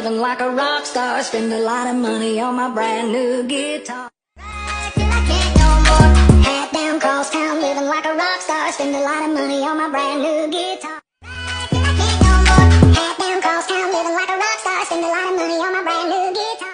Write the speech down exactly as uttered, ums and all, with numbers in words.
living like a rock star. Spend a lot of money on my brand new guitar. Till I can't no more. Hat down, cross town, living like a rock star. Spend a lot of money on my brand new guitar. Till I can't no more. Hat down, cross town, living like a rock star. Spend a lot of money on my brand new guitar.